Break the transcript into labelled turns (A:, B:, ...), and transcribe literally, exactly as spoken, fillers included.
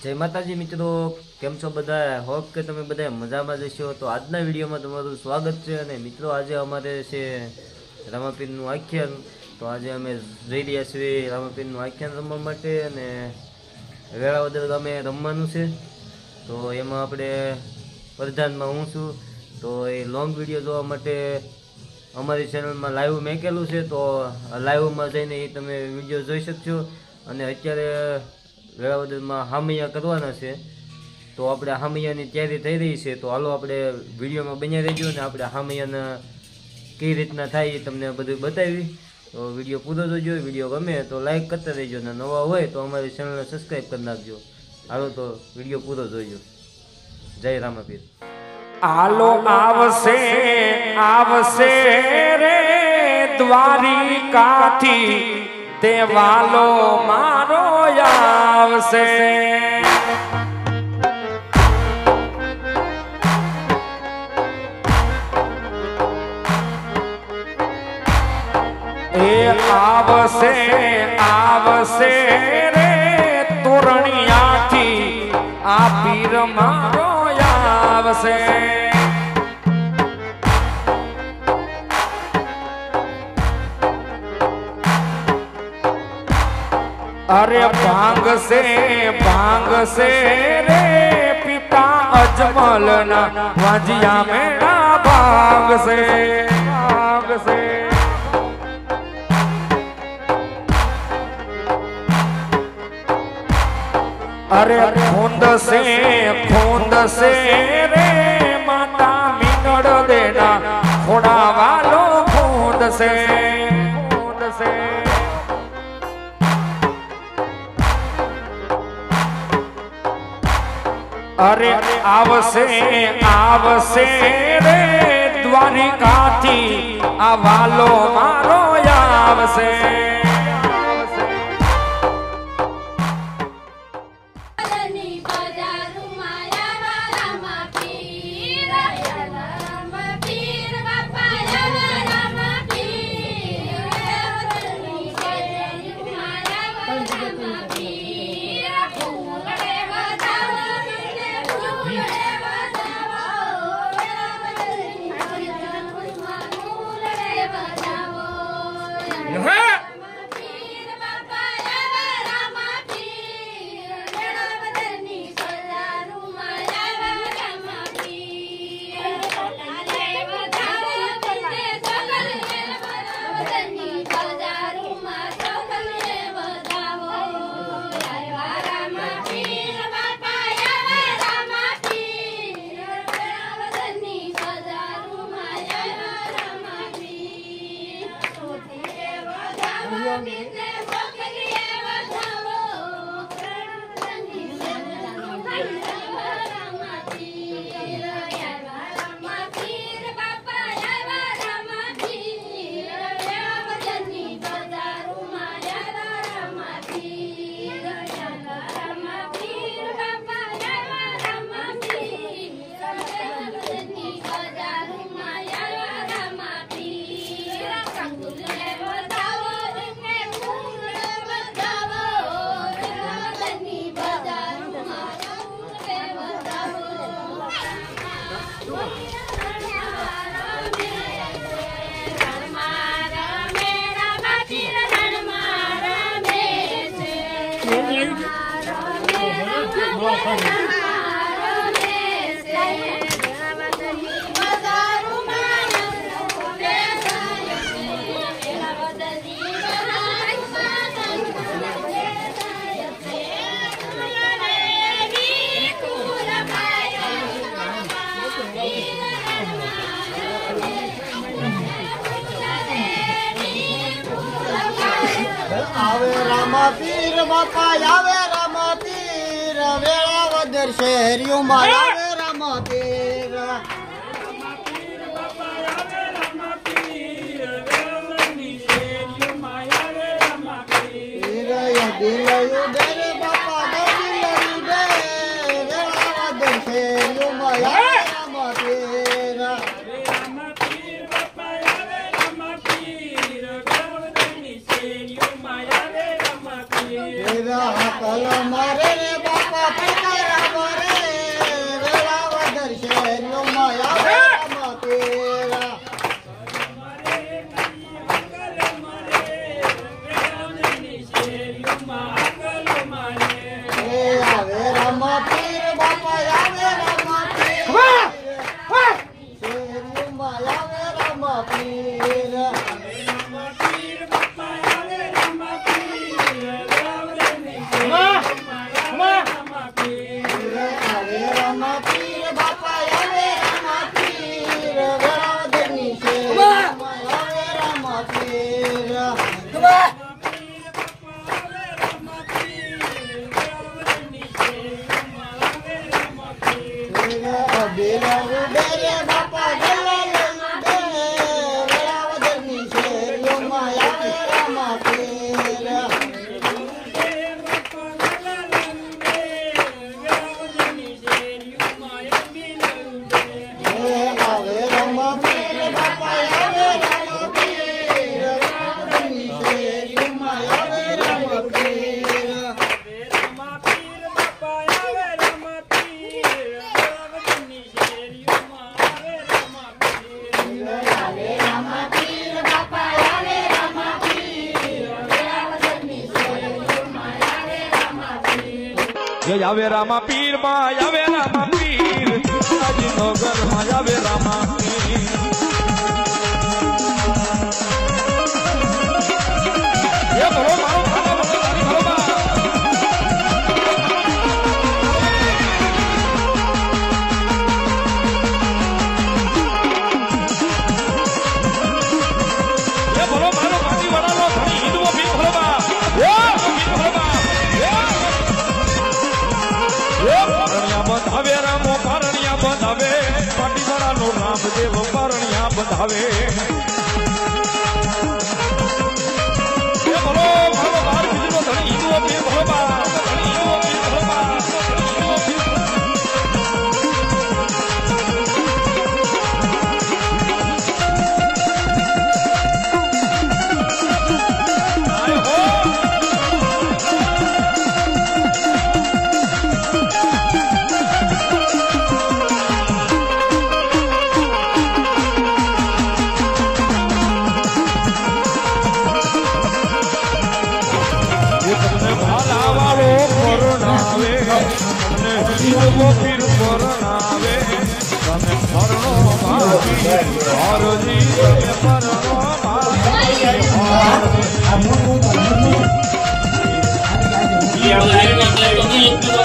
A: जय माताजी मित्रों, केम छो बधाय? होप के तमे बधाय मजामां ज छो। तो आजना विडियोमां तमारुं स्वागत छे। अने मित्रों आज अमारे छे रामापीरनुं आख्यान। तो आज अमे जई रह्या छीए रामापीरनुं आख्यान रमवा माटे अने वेळावદર गामे रमवानुं छे। तो एमां आपणे प्रधाનમાં હું છું। तो ए लॉन्ग विडियो જોવા માટે અમારી ચેનલમાં લાઈવ મેકેલું છે। તો લાઈવમાં જઈને એ તમે વિડિયો જોઈ શકશો। અને અત્યારે વેળાવદરમાં હામૈયા કરવાના છે। તો આપણે હામૈયાની તૈયારી થઈ રહી છે। તો હાલો આપણે વિડીયોમાં બન્યા રહેજો અને આપણે હામૈયાના કઈ રીતના થાય એ તમને બધું બતાવી। તો વિડીયો પૂરો જોજો। વિડીયો ગમે તો લાઈક કરતા રહેજો અને નવા હોય તો અમારી ચેનલને સબસ્ક્રાઈબ કરી નાખજો। હાલો તો વિડીયો પૂરો જોજો। જય રામાપીર।
B: आलो आवसे आवसे रे द्वारिका थी देवालो मारो आवसे। ए आवसे आवसे रे तोरणिया थी आ पीर मारो आवसे। अरे भांग से भांग से रे पिता अजमल ना वाजिया मेरा भांग से भांग से। अरे खूंद से खूंद से रे माता मिनड़ देना थोड़ा वालो खूंद से खूंद से। अरे आवसे आवसे रे द्वारिका थी आ वालो मारो आवसे।
C: आवे रामापीर बापा आवे रामापीर वेळावदर शहरियों में आवे रामापीर। कल मारे रे बापा। બેલ ઉડે રે બાપા ગલ્લા લઈ ઉડે વેળાવદરની શેરીઓમાં આવે રામા પીર આવે રામા પીર બાપા આવે રામા પીર વેળાવદરની શેરીઓમાં આવે રામા પીર
B: જય આવે રામા પીર માં આવે રામા પીર આજી નગર માં આવે રામા પીર એ બોલો મારો ખાનો બોલો બા એ બોલો મારો પાટી વાળાનો ઘણી હિન્દુઓ પીર બોલો બા ઓ પીર બોલો બા પરણિયા બંધાવે રામો પરણિયા બંધાવે પાટીવાળાનો રામદેવ પરણિયા બંધાવે એ બોલો બોલો બાર બીજનો ધણી હિન્દુઓ પીર બોલો બા ધણી હિન્દુઓ પીર બોલો બા હિન્દુઓ પીર હિન્દુઓ પીર પરણાવે તમે પરણો ભાવી હરજી તમે પરણો ભાવી